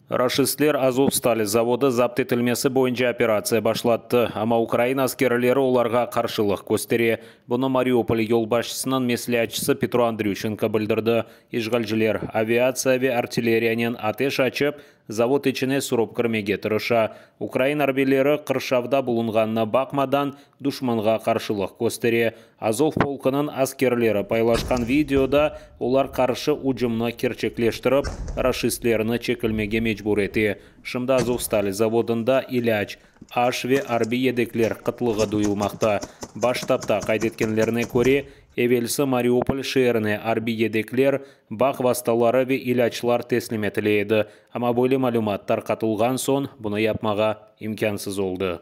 Рашистлер Азовсталь заводы запт етілмесі бойынша операция башлатты. Ама Украина аскерлері оларға қаршылық көстере. Бұны Мариуполь елбашысының меслячысы Петро Андрющенко білдірді. Ишгалжилер авиация ве артиллериянен атеш açып, завод içine сұрып кірмеге тұрыша. Украин арбелері қыршавда бұлынғанына бақмадан душманға қаршылық көстере. Азов полкының аскерлері пайлашқан видеода олар қаршы ұжымны керчеклештіріп, рашистлеріні чекілмеге мәжбүр еті. Шымда Азовсталь заводында иляч, аш ве арби едеклер қытлығы дуйылмақта. Баштапта қайдеткенлеріне көре, Эвелсі Мариуполь шеріне арби едеклер, бақ васталары ве илячлар теслим етілейді. Ама бөлі малюматтар қатылған сон, бұны япмаға имкансыз олды.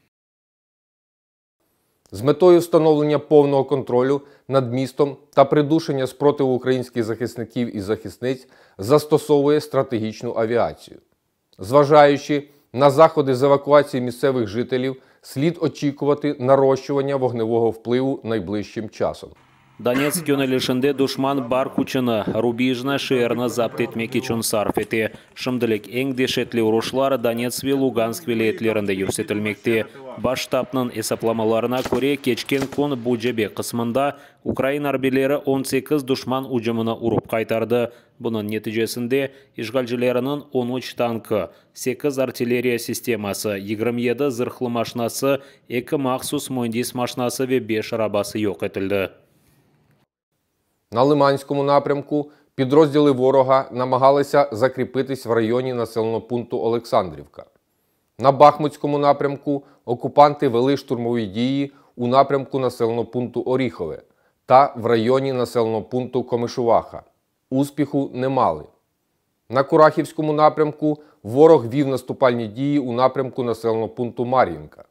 З метою встановлення повного контролю над містом та придушення спротиву українських захисників і захисниць застосовує стратегічну авіацію. Зважаючи на заходи з евакуації місцевих жителів, слід очікувати нарощування вогневого впливу найближчим часом. Донецк yönelişinde душман бар күчіні, рубежні шеріні запт етмек için sarf ете. Шымділік ең дешетлі ұрушылар Донецк ве Луганск вилетлерінде көрсетілмекте. Баш штабның есапламаларына көре кечкен күн Буджебе қысмында Украин арбелері 18 душман ұжымына ұрып қайтарды. Бұның нәтижесінде ишгалжилерінің 13 танкі, 8 артиллерия системасы, 27 зырхлы машинасы, 2 мақсус мөндис машинасы ве 5 арабасы йоқ етілді. На Лиманському напрямку підрозділи ворога намагалися закріпитись в районі населеного пункту Олександрівка. На Бахмутському напрямку окупанти вели штурмові дії у напрямку населеного пункту Оріхове та в районі населеного пункту Комишуваха. Успіху не мали. На Курахівському напрямку ворог вів наступальні дії у напрямку населеного пункту Мар'їнка.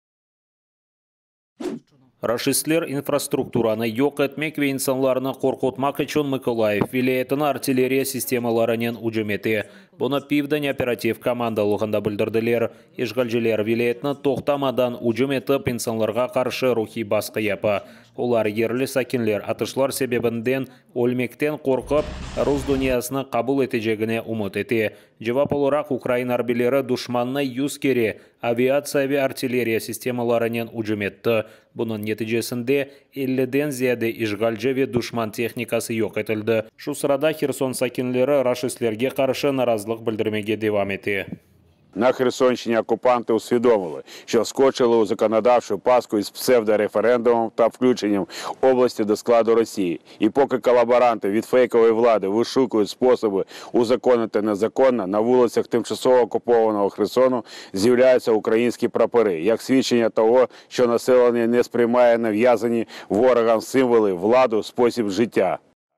Рашистлер инфраструктураны йоқ етмек ве инсанларны қорқытмақ үшін Миколаев вилаятының артиллерия системаларынан ұжым ете. Бұны Пивден оператив командалығында білдірділер. Ишгалжилер вилаятны тоқтамадан ұжым етіп инсанларға қаршы рухи басқы епі. Олар ерлі сакинлер атышлар себебінден өлмектен қорқып, Рус дүниясыны қабыл етежегіне ұмыт ете. Жавап оларақ Украин арбелері душманны 100 кере авиация ве артиллерия системаларынан ұжым етті. Бұның нәтижесінде 50-ден зияде ишгалжы ве душман техникасы йоқ етілді. Шу сырада Херсон сакинлері рашистлерге қаршы наразылық білдірмеге девам ете. На Херсонщині окупанти усвідомили, що вскочили у законодавчу пастку із псевдореферендумом та включенням області до складу Росії. І поки колаборанти від фейкової влади вишукують способи узаконити незаконно, на вулицях тимчасово окупованого Херсону з'являються українські прапори, як свідчення того, що населення не сприймає нав'язані ворогам символи, владу, спосіб життя.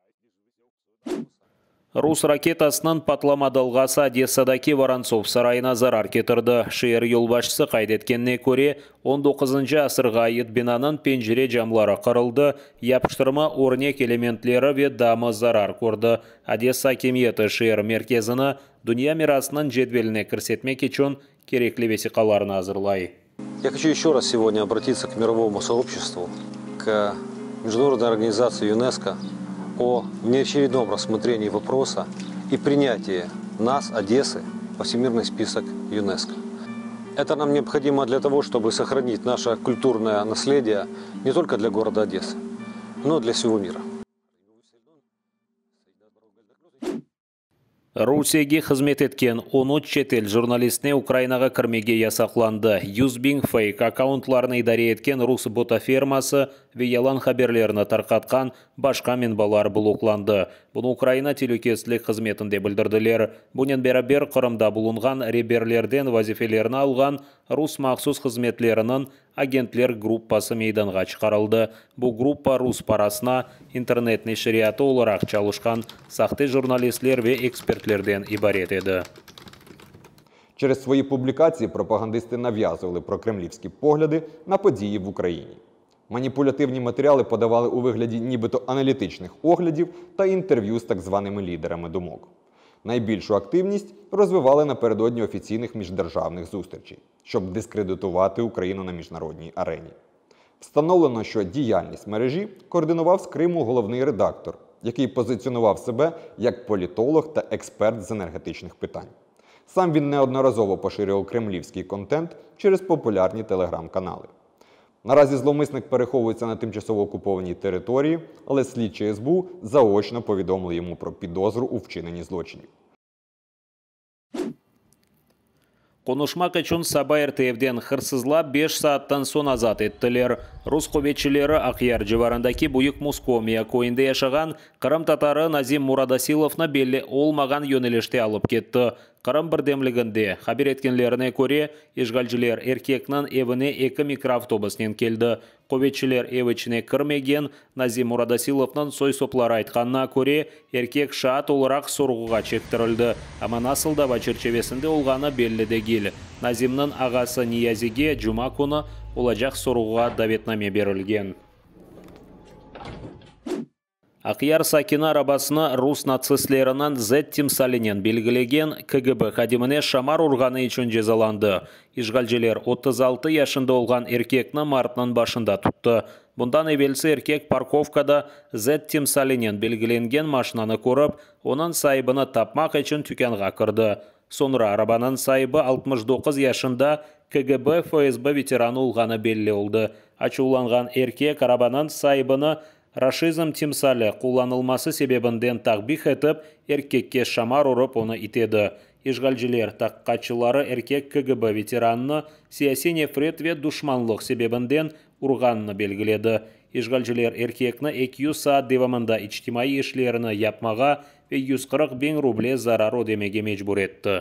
Рус ракетасынан патламадалғасы Одессадаки Воронцов сарайына зарар кетірді. Шейір елбашысы қайдеткенне көре 19-шы асырға ет бинаның пенжере жамлары қырылды, япыштырма орнек элементлері ве дамы зарар көрді. Одесса кемиеті шейір меркезіні дүния мирасының жедвеліне кірсетмек үшін керекли весиқаларына азырлай. Я хочу еще раз сегодня обратиться к мировому сообществу, к Международной организации ЮНЕСКО, о неочередном рассмотрении вопроса и принятии нас, Одессы, во всемирный список ЮНЕСКО. Это нам необходимо для того, чтобы сохранить наше культурное наследие не только для города Одессы, но и для всего мира. Русияге қызмет еткен 13 шетел журналистіне Украинаға кірмеге ясақланды. Юзбинг фейк аккаунтларны идаре еткен рус ботафермасы ве ялан хаберлеріні тарқатқан башқа менбалар блокланды. Бұны Украина телекестілік қызметінде білдірділер. Бұнен бәрі Қырымда бұлынған реберлерден вазифелерін алған рус мақсус қызметлерінің агентлер группасы мейданға шығарылды. Бұл группа рус парасына интернет нешірияты оларақ чалышқан сақты журналистлер ве экспертлерден ибарет еді. Через свої публікації пропагандисти нав'язували прокремлівські погляди на події в Україні. Маніпулятивні матеріали подавали у вигляді нібито аналітичних оглядів та інтерв'ю з так званими лідерами думок. Найбільшу активність розвивали напередодні офіційних міждержавних зустрічей, щоб дискредитувати Україну на міжнародній арені. Встановлено, що діяльність мережі координував з Криму головний редактор, який позиціонував себе як політолог та експерт з енергетичних питань. Сам він неодноразово поширював кремлівський контент через популярні телеграм-канали. Наразі зловмисник переховується на тимчасово окупованій території, але слідчі СБУ заочно повідомили йому про підозру у вчиненні злочинів. Конушмак үшін Саба РТФден хырсызлап 5 сааттан сон азат еттілер. Рус көбетшілері Ақияр живарындаки бұйық Мускомия койында яшаған Қырым татары Назим Мурадасиловна белі олмаған йөнелеште алып кетті. Қырым бірдемлігінде хабар еткенлеріне көре, ешғалжылер еркекнің евіне 2 микроавтобуснен келді. Көбетшілер евічіне кірмеген Назим Мурадасиловның сой-соплары айтқанына көре, еркек шаат оларақ сорғыға чектірілді. Ама насылдава черчевесінде олғаны белі де кел. Назимнің ағасы Ниязиге жұма күні олажақ сорғыға davetname берілген. Ақияр Сакина арабасына рус нацистлерінен Z тимсалінен белгілеген КГБ қадиміне шамар ұрғаны үшін жезаланды. Ишғалжелер 36 яшында олған еркекні мартының башында тұтты. Бұндан евелсі еркек парковкада Z тимсалінен белгіленген машинаны көріп, оның сайыбыны тапмақ үшін түкенға кірді. Сонра арабаның сайыбы 69 яшында КГБ ФСБ ветераны олғаны белі олды. Ачуланған еркек арабаның сайыбыны рашизм тимсалі қоланылмасы себебінден тақбих етіп, еркекке шамар ұрып оны итеді. Ишғалжелер таққатшылары еркек КГБ ветеранны сияси нефрет ве душманлық себебінден ұрғанны белгіледі. Ишғалжелер еркекні 200 саат девамында ичтимai ішлеріні япмаға ве 140 000 рубле зарар өдемеге мечбур етті.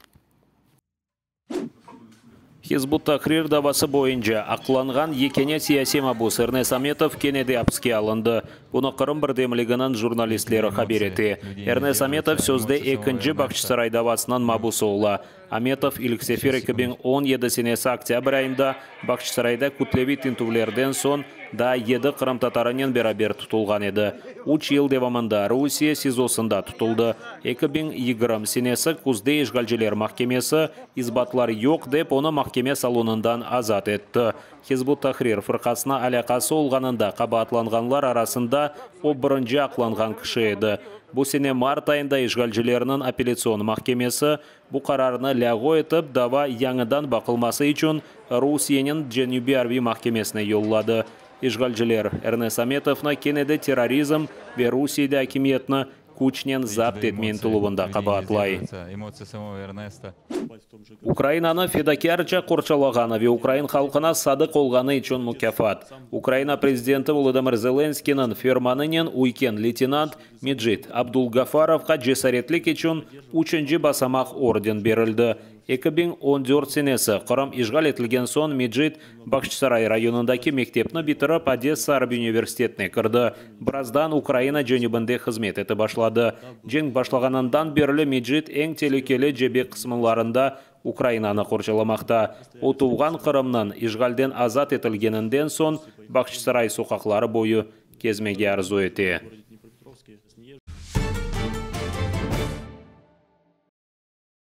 Хизбут Тахрир давасы бойынша ақланған екене сияси мабус Эрнес Аметов кенеде апске алынды. Бұны Қырым бірдемлігінің журналистлері хабар еті. Эрнес Аметов сөзде 2-ші Бақшысарай давасынан мабусы ола. Аметов иліксефер 2017 октябрь айында Бақшысарайда күтлеви тинтувлерден сон да 7 Қырым татарынен берабер тұтылған еді. 3 ел девамында Русия СИЗОсында тұтылды. 2020 сенесі күзде ишғалжелер махкемесі избатлар yok деп оны махкеме салонындан азат етті. Хизбут Тахрир фырқасына алақасы олғанында қабатланғанлар арасында о бірінші ақланған кіші еді. Бұл сене март айында ишғалжелерінің апелляцион махкемесі бұл қарарыны ләғо етіп, дава яңыдан бақылмасы үшін Русиянин Дженюби Арви махкемесіне йоллады. Ишғалжелер Эрнес Аметовна кенеде терроризм ве Русияда акимиетні күчнен запт етмен тұлуында қабатлай. Украинаны федакерча қорчалағаны ве Украин халқына садық олғаны үшін мүкафат. Украина президенті Володимир Зеленскийнің ферманынен уйкен лейтенант Меджид Абдулгафаровқа жесаретлік үшін 3-ші басамақ орден берілді. 2014 сенесі Қырым ишғал етілген сон Меджид Бақшысарай районындаки мектепні бітіріп Одесса Араб университетіне кірді. Біраздан Украина жөнібінде қызмет еті башлады. Жен башлағанындан берілі Меджид ең телекелі жебек қысмыларында Украинаны қоршаламақта. О туған Қырымнан ишғалден азат етілгенінден сон Бақшысарай соқақлары бойы кезмеге арзу еті.